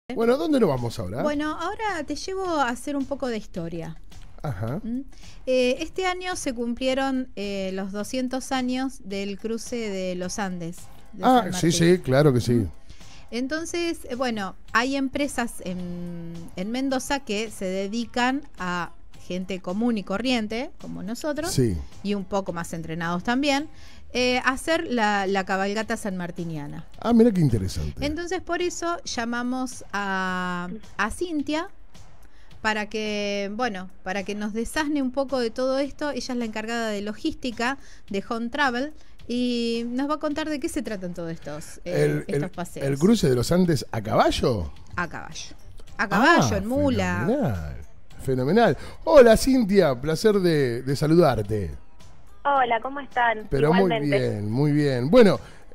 Bueno, ¿dónde nos vamos ahora? Bueno, ahora te llevo a hacer un poco de historia. Ajá. Este año se cumplieron los 200 años del cruce de los Andes. De Ah, San sí, Martín. sí, claro que sí. Entonces, bueno, hay empresas en Mendoza que se dedican a gente común y corriente, como nosotros, Sí. y un poco más entrenados también, hacer la cabalgata sanmartiniana. Ah, mira qué interesante. Entonces, por eso llamamos a Cintia para que, bueno, para que nos desasne un poco de todo esto. Ella es la encargada de logística de Home Travel y nos va a contar de qué se tratan todos estos, estos paseos. ¿El cruce de los Andes a caballo? A caballo. A caballo, en mula. Fenomenal. Fenomenal. Hola, Cintia, placer de saludarte. Hola, ¿cómo están? Pero Igualmente. muy bien, muy bien. Bueno,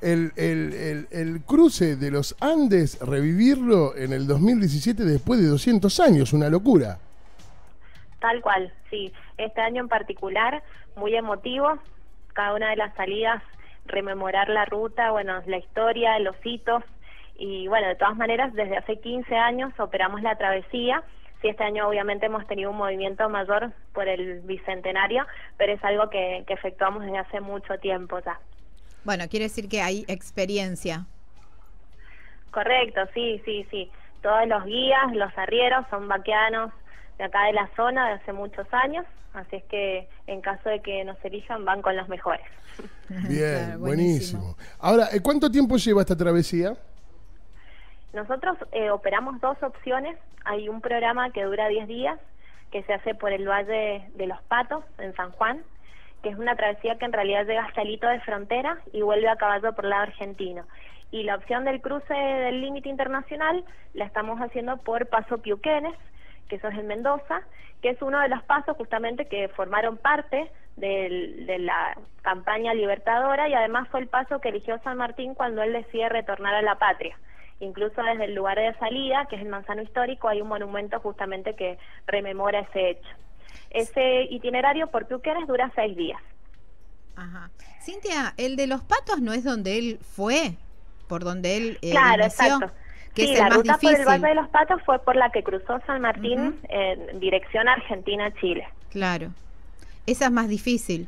el cruce de los Andes, revivirlo en el 2017 después de 200 años, una locura. Tal cual, sí. Este año en particular, muy emotivo. Cada una de las salidas, rememorar la ruta, bueno, la historia, los hitos. Y bueno, de todas maneras, desde hace 15 años operamos la travesía. Sí, este año obviamente hemos tenido un movimiento mayor por el bicentenario, pero es algo que efectuamos desde hace mucho tiempo ya. Bueno, quiere decir que hay experiencia. Correcto, sí, sí, sí. Todos los guías, los arrieros son vaqueanos de acá de la zona de hace muchos años, así es que en caso de que nos elijan van con los mejores. Bien, Claro, buenísimo. Ahora, ¿cuánto tiempo lleva esta travesía? Nosotros operamos dos opciones. Hay un programa que dura 10 días, que se hace por el Valle de los Patos, en San Juan, que es una travesía que en realidad llega hasta el hito de frontera y vuelve a caballo por el lado argentino. Y la opción del cruce del límite internacional la estamos haciendo por Paso Piuquenes, que eso es en Mendoza, que es uno de los pasos justamente que formaron parte de la campaña libertadora y además fue el paso que eligió San Martín cuando él decide retornar a la patria. Incluso desde el lugar de salida, que es el Manzano Histórico, hay un monumento justamente que rememora ese hecho. Ese itinerario por Piuquenes dura 6 días. Ajá. Cintia, el de los Patos no es donde él fue, por donde él Claro, inició, exacto. que Sí, es el la más ruta difícil. por el Valle de los Patos fue por la que cruzó San Martín en dirección Argentina-Chile. Claro. Esa es más difícil.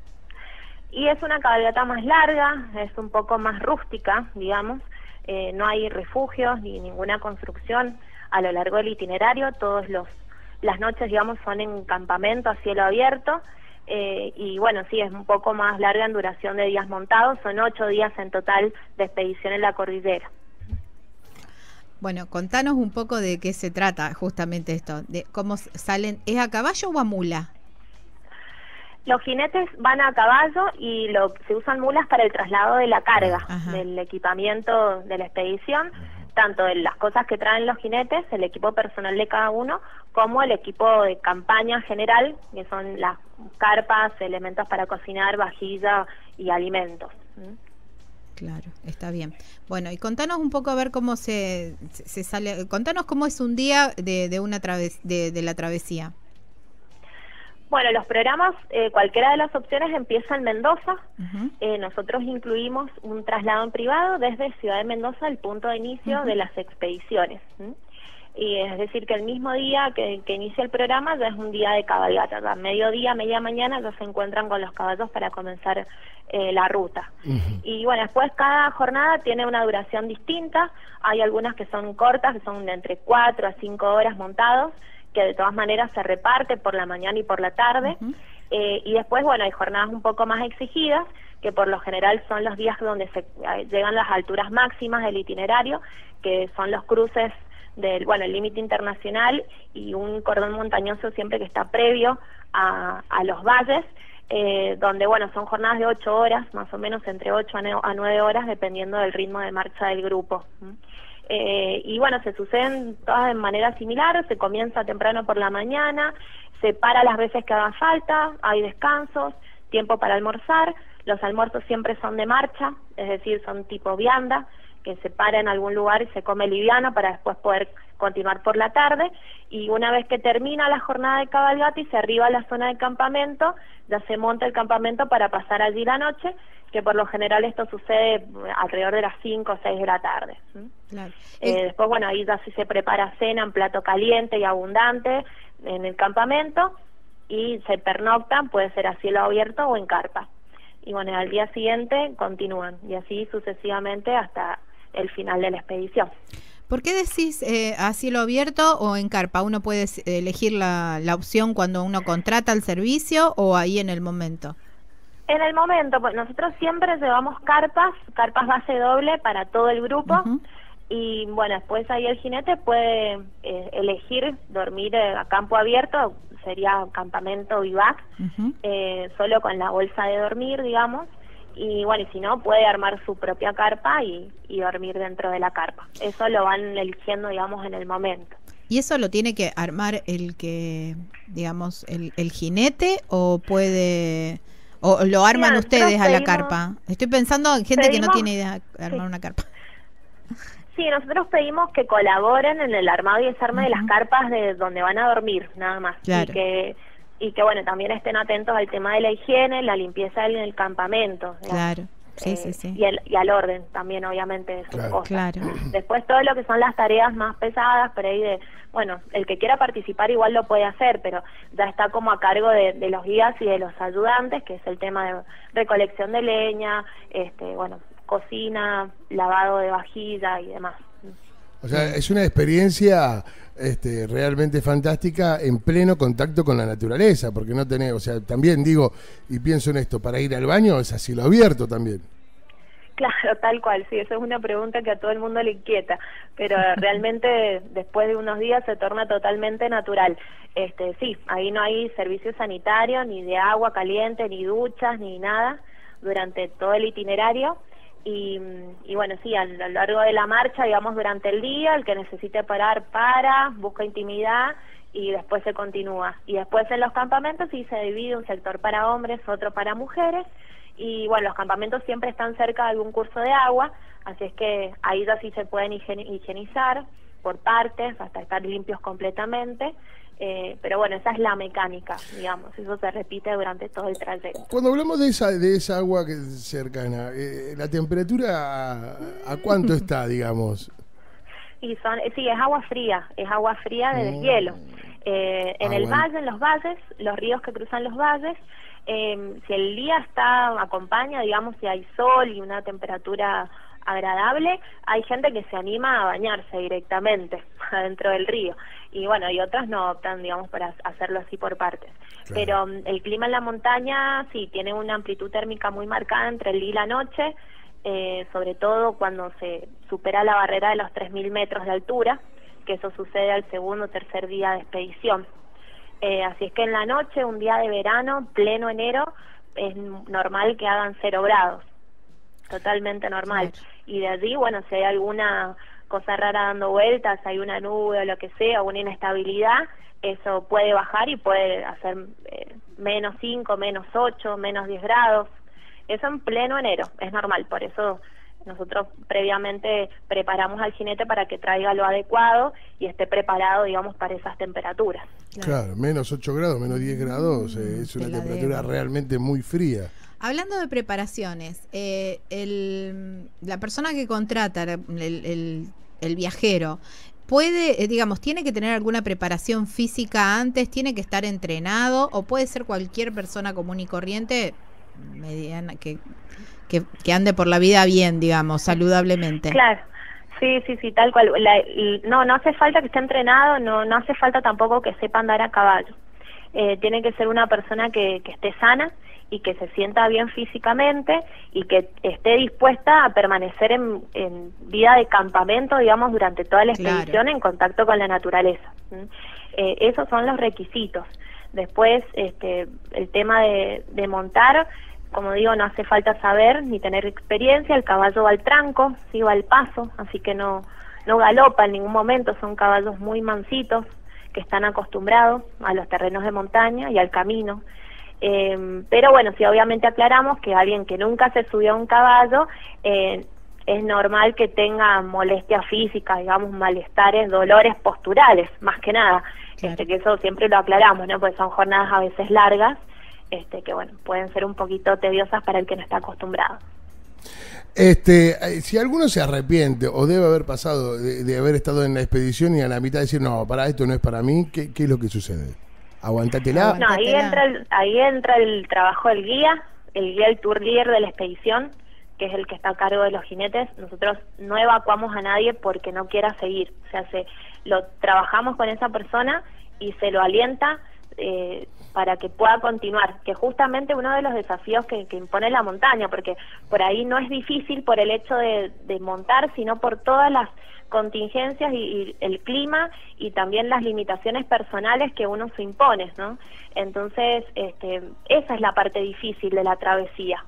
Y es una cabalgata más larga, es un poco más rústica, digamos. No hay refugios ni ninguna construcción a lo largo del itinerario. Las noches, digamos, son en campamento a cielo abierto. Y bueno, sí, es un poco más larga en duración de días montados. Son 8 días en total de expedición en la cordillera. Bueno, contanos un poco de qué se trata justamente esto, de cómo salen. ¿Es a caballo o a mula? Los jinetes van a caballo y se usan mulas para el traslado de la carga, Ajá. del equipamiento de la expedición, tanto de las cosas que traen los jinetes, el equipo personal de cada uno, como el equipo de campaña general, que son las carpas, elementos para cocinar, vajilla y alimentos. Claro, está bien. Bueno, y contanos un poco a ver cómo se sale. Contanos cómo es un día de una de la travesía. Bueno, los programas, cualquiera de las opciones empieza en Mendoza. Nosotros incluimos un traslado en privado desde Ciudad de Mendoza, el punto de inicio de las expediciones. Y es decir, que el mismo día que inicia el programa ya es un día de cabalgata. A mediodía, media mañana ya se encuentran con los caballos para comenzar la ruta. Y bueno, después cada jornada tiene una duración distinta. Hay algunas que son cortas, que son de entre 4 a 5 horas montados, que de todas maneras se reparte por la mañana y por la tarde. Y después, bueno, hay jornadas un poco más exigidas, que por lo general son los días donde se llegan las alturas máximas del itinerario, que son los cruces del, bueno, el límite internacional y un cordón montañoso siempre que está previo a los valles, donde, bueno, son jornadas de 8 horas, más o menos entre 8 a 9 horas, dependiendo del ritmo de marcha del grupo. Y bueno, se suceden todas de manera similar, se comienza temprano por la mañana, se para las veces que haga falta, hay descansos, tiempo para almorzar, los almuerzos siempre son de marcha, es decir, son tipo vianda, que se para en algún lugar y se come liviano para después poder continuar por la tarde, y una vez que termina la jornada de cabalgata y se arriba a la zona de campamento, ya se monta el campamento para pasar allí la noche, que por lo general esto sucede alrededor de las 5 o 6 de la tarde. Claro. Después, bueno, ahí ya sí se prepara cena en plato caliente y abundante en el campamento, y se pernoctan, puede ser a cielo abierto o en carpa. Y bueno, al día siguiente continúan, y así sucesivamente hasta el final de la expedición. ¿Por qué decís a cielo abierto o en carpa? ¿Uno puede elegir la opción cuando uno contrata el servicio o ahí en el momento? En el momento, pues nosotros siempre llevamos carpas base doble para todo el grupo. Y bueno, después ahí el jinete puede elegir dormir a campo abierto, sería campamento vivac, solo con la bolsa de dormir, digamos. Y bueno, y si no, puede armar su propia carpa y dormir dentro de la carpa. Eso lo van eligiendo, digamos, en el momento. ¿Y eso lo tiene que armar el que, digamos, el jinete o puede... ¿O lo arman ustedes a la carpa? Estoy pensando en gente que no tiene idea de armar una carpa. Sí, nosotros pedimos que colaboren en el armado y desarme de las carpas de donde van a dormir, nada más. Claro. Y que bueno, también estén atentos al tema de la higiene, la limpieza en el campamento. Claro, sí. Y al orden también, obviamente, de sus cosas. Claro. Después todo lo que son las tareas más pesadas, por ahí bueno, el que quiera participar igual lo puede hacer, pero ya está como a cargo de los guías y de los ayudantes, que es el tema de recolección de leña, bueno, cocina, lavado de vajilla y demás. O sea, es una experiencia realmente fantástica en pleno contacto con la naturaleza, porque no tenés, o sea, también digo, y pienso en esto, para ir al baño es a cielo abierto también. Claro, tal cual, sí, eso es una pregunta que a todo el mundo le inquieta, pero realmente después de unos días se torna totalmente natural. Sí, ahí no hay servicio sanitario, ni de agua caliente, ni duchas, ni nada, durante todo el itinerario. Y bueno, sí, a lo largo de la marcha, digamos, durante el día, el que necesite parar, busca intimidad y después se continúa. Y después en los campamentos sí se divide un sector para hombres, otro para mujeres, y bueno, los campamentos siempre están cerca de algún curso de agua, así es que ahí ya sí se pueden higienizar por partes, hasta estar limpios completamente. Pero bueno, esa es la mecánica, digamos, eso se repite durante todo el trayecto. Cuando hablamos de esa agua que es cercana, ¿la temperatura a cuánto está, digamos? Sí, es agua fría de deshielo. En el valle, en los valles, los ríos que cruzan los valles, si el día acompaña, digamos, si hay sol y una temperatura agradable, hay gente que se anima a bañarse directamente adentro del río, y bueno, y otras no optan, digamos, para hacerlo así por partes. Claro. Pero el clima en la montaña sí tiene una amplitud térmica muy marcada entre el día y la noche, sobre todo cuando se supera la barrera de los 3.000 metros de altura, que eso sucede al segundo o tercer día de expedición. Así es que en la noche, un día de verano, pleno enero, es normal que hagan 0 grados. Totalmente normal. Claro. Y de allí, bueno, si hay alguna cosa rara dando vueltas, hay una nube o lo que sea, una inestabilidad, eso puede bajar y puede hacer -5, -8, -10 grados. Eso en pleno enero, es normal. Por eso nosotros previamente preparamos al jinete para que traiga lo adecuado y esté preparado, digamos, para esas temperaturas. Claro, -8 grados, -10 grados, es una temperatura realmente muy fría. Hablando de preparaciones, la persona que contrata, el viajero, puede, digamos, tiene que tener alguna preparación física antes, tiene que estar entrenado, o puede ser cualquier persona común y corriente, mediana, que ande por la vida bien, digamos, saludablemente. Claro. Sí, tal cual. No hace falta que esté entrenado, no hace falta tampoco que sepa andar a caballo. Tiene que ser una persona que esté sana y que se sienta bien físicamente y que esté dispuesta a permanecer en vida de campamento, digamos, durante toda la expedición, en contacto con la naturaleza. Esos son los requisitos. Después, el tema de montar, como digo, no hace falta saber ni tener experiencia. El caballo va al tranco, sí, va al paso, así que no galopa en ningún momento. Son caballos muy mansitos que están acostumbrados a los terrenos de montaña y al camino. Pero bueno, sí, obviamente aclaramos que alguien que nunca se subió a un caballo es normal que tenga molestia física, digamos, malestares, dolores posturales, más que nada. Claro. Que eso siempre lo aclaramos, ¿no? Porque son jornadas a veces largas, que bueno, pueden ser un poquito tediosas para el que no está acostumbrado. Si alguno se arrepiente o debe haber pasado de haber estado en la expedición y a la mitad decir, no, para esto no es para mí, ¿qué es lo que sucede? ¿Aguantátela? No, ahí entra el trabajo del guía, el tour leader de la expedición, que es el que está a cargo de los jinetes. Nosotros no evacuamos a nadie porque no quiera seguir, o sea, lo trabajamos con esa persona y se lo alienta para que pueda continuar, que justamente uno de los desafíos que impone la montaña, porque por ahí no es difícil por el hecho de montar, sino por todas las contingencias y el clima y también las limitaciones personales que uno se impone, ¿no? Entonces, esa es la parte difícil de la travesía.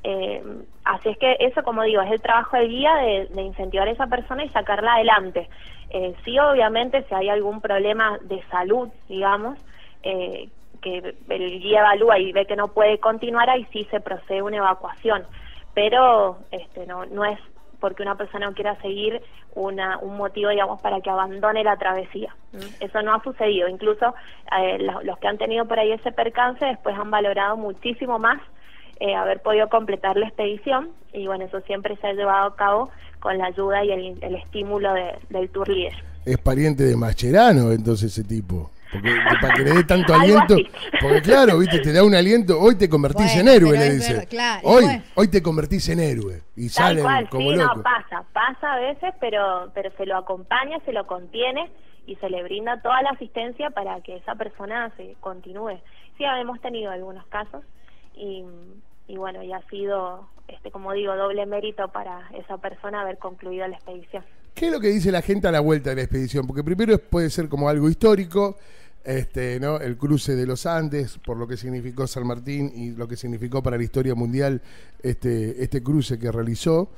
Así es que eso, como digo, es el trabajo del guía de incentivar a esa persona y sacarla adelante. Sí, obviamente, si hay algún problema de salud, digamos, que el guía evalúa y ve que no puede continuar, ahí sí se procede una evacuación, pero no es porque una persona no quiera seguir un motivo, digamos, para que abandone la travesía. Eso no ha sucedido. Incluso los que han tenido por ahí ese percance después han valorado muchísimo más haber podido completar la expedición, y bueno, eso siempre se ha llevado a cabo con la ayuda y el estímulo del tour leader. Es pariente de Mascherano, entonces, ese tipo. Porque para que le dé tanto aliento, porque claro, viste, te da un aliento, hoy te convertís en héroe, le dice. Claro, hoy te convertís en héroe. Y salen como sí, locos. No, pasa a veces, pero se lo acompaña, se lo contiene y se le brinda toda la asistencia para que esa persona se continúe. Sí, hemos tenido algunos casos y bueno, y ha sido, como digo, doble mérito para esa persona haber concluido la expedición. ¿Qué es lo que dice la gente a la vuelta de la expedición? Porque primero puede ser como algo histórico, ¿no? El cruce de los Andes, por lo que significó San Martín y lo que significó para la historia mundial este cruce que realizó.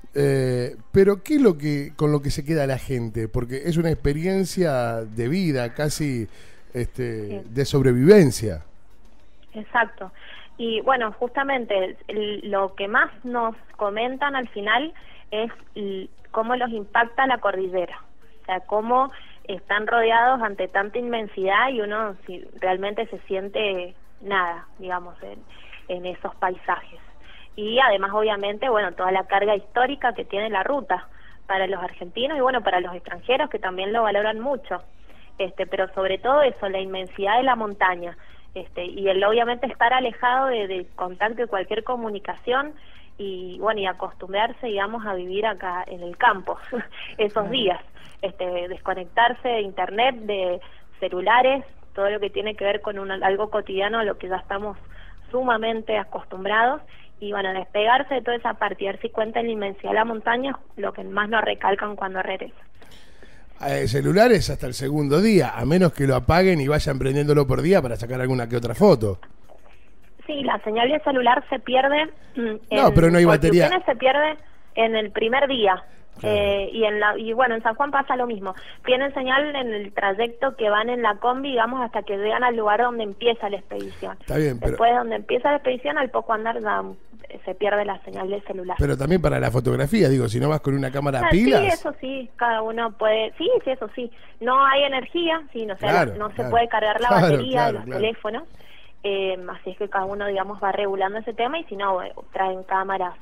Pero ¿qué es con lo que se queda la gente? Porque es una experiencia de vida, casi sí, de sobrevivencia. Exacto. Y bueno, justamente lo que más nos comentan al final es cómo los impacta la cordillera, o sea, cómo están rodeados ante tanta inmensidad y uno realmente se siente nada, digamos, en esos paisajes. Y además, obviamente, bueno, toda la carga histórica que tiene la ruta para los argentinos y bueno, para los extranjeros que también lo valoran mucho, pero sobre todo eso, la inmensidad de la montaña, y el obviamente estar alejado de contacto de cualquier comunicación y bueno, y acostumbrarse, digamos, a vivir acá en el campo esos días, desconectarse de internet, de celulares, todo lo que tiene que ver con algo cotidiano a lo que ya estamos sumamente acostumbrados, y bueno, despegarse de toda esa parte y darse cuenta de la inmensidad de la montaña, lo que más nos recalcan cuando regresan. Celulares hasta el segundo día, a menos que lo apaguen y vayan prendiéndolo por día para sacar alguna que otra foto. Sí, la señal de celular se pierde. Pero no hay batería. Se pierde en el primer día. Claro. Y bueno, en San Juan pasa lo mismo. Tienen señal en el trayecto que van en la combi, digamos, hasta que llegan al lugar donde empieza la expedición. Está bien, pero después de donde empieza la expedición, al poco andar ya se pierde la señal del celular. Pero también para la fotografía, digo, si no vas con una cámara a pilas. Sí, eso sí, cada uno puede. Sí, eso sí. No hay energía, sí, no, claro, no se puede cargar la batería de los claro. teléfonos. Así es que cada uno, digamos, va regulando ese tema, y si no, traen cámaras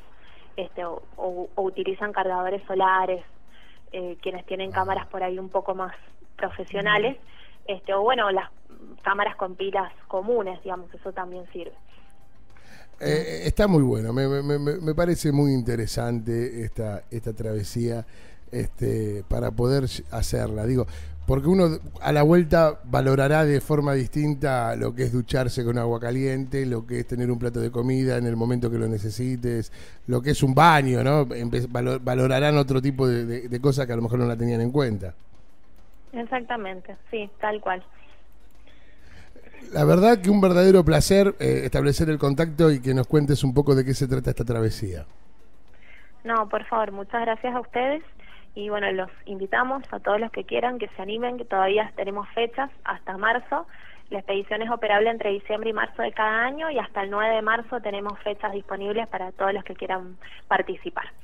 o utilizan cargadores solares, quienes tienen cámaras por ahí un poco más profesionales, o bueno, las cámaras con pilas comunes, digamos, eso también sirve. Está muy bueno, me parece muy interesante esta travesía para poder hacerla, digo, porque uno a la vuelta valorará de forma distinta lo que es ducharse con agua caliente, lo que es tener un plato de comida en el momento que lo necesites, lo que es un baño, ¿no? Valorarán otro tipo de cosas que a lo mejor no la tenían en cuenta. Exactamente, sí, tal cual. La verdad que un verdadero placer establecer el contacto y que nos cuentes un poco de qué se trata esta travesía. No, por favor, muchas gracias a ustedes. Y bueno, los invitamos a todos los que quieran, que se animen, que todavía tenemos fechas hasta marzo. La expedición es operable entre diciembre y marzo de cada año, y hasta el 9 de marzo tenemos fechas disponibles para todos los que quieran participar.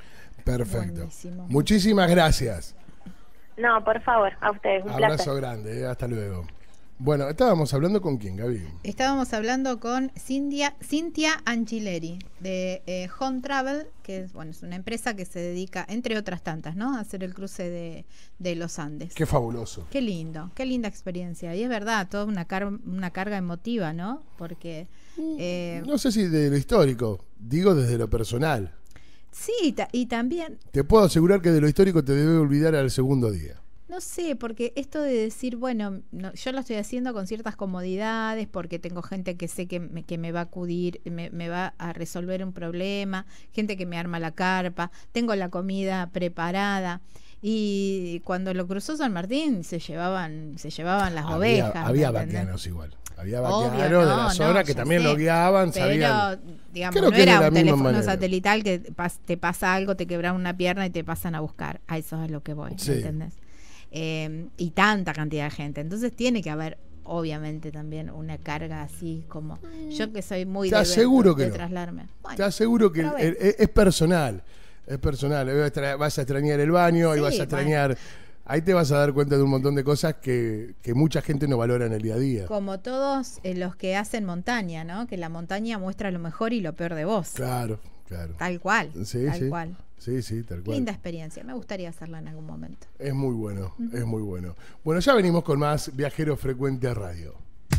Perfecto. Buenísimo. Muchísimas gracias. No, por favor, a ustedes, un Abrazo placer. grande, hasta luego. Bueno, estábamos hablando con quién, Gaby. Estábamos hablando con Cintia Angileri de Home Travel, que es, bueno, es una empresa que se dedica, entre otras tantas, ¿no?, a hacer el cruce de los Andes. Qué fabuloso. Qué lindo, qué linda experiencia. Y es verdad, toda una carga emotiva, ¿no? Porque... no sé si de lo histórico, digo desde lo personal. sí, y también... Te puedo asegurar que de lo histórico te debe olvidar al segundo día. No sé, porque esto de decir, bueno, yo lo estoy haciendo con ciertas comodidades, porque tengo gente que sé que me va a acudir, me va a resolver un problema, gente que me arma la carpa, tengo la comida preparada. Y cuando lo cruzó San Martín se llevaban las ovejas. Había ¿entendés? vaqueanos igual. Había Obvio, vaqueanos de la zona que ya también sé. lo guiaban, Pero, sabían. digamos, Creo no que de era la un misma teléfono manera. satelital que te pasa algo, te quebra una pierna y te pasan a buscar. A eso es lo que voy, Sí. ¿entendés? Y tanta cantidad de gente. Entonces tiene que haber, obviamente, también una carga así como... Yo que soy muy Te aseguro que de no. trasladarme. Bueno, Te aseguro que pero a ver. es personal. Es personal. Vas a extrañar el baño y Sí, vas a extrañar... Ahí te vas a dar cuenta de un montón de cosas que mucha gente no valora en el día a día. Como todos los que hacen montaña, ¿no? Que la montaña muestra lo mejor y lo peor de vos. Claro, claro. Tal cual. Sí, tal sí. cual. Sí, tal cual. Linda experiencia. Me gustaría hacerla en algún momento. Es muy bueno, es muy bueno. Bueno, ya venimos con más Viajero Frecuente Radio.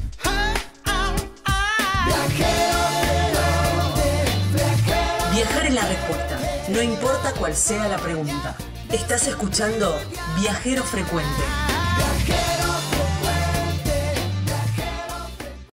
Viajar es la respuesta, no importa cuál sea la pregunta. Estás escuchando Viajero Frecuente.